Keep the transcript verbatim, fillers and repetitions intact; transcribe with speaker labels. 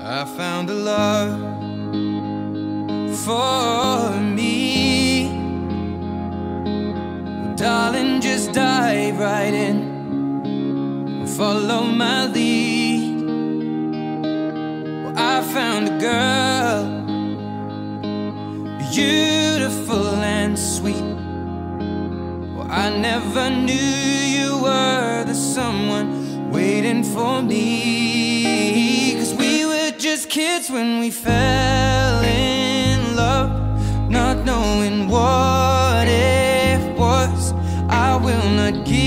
Speaker 1: I found a love for me. Well, darling, just dive right in, follow my lead. Well, I found a girl, beautiful and sweet. Well, I never knew you were the someone waiting for me. 'Cause we were just kids when we fell in love, not knowing what it was. I will not give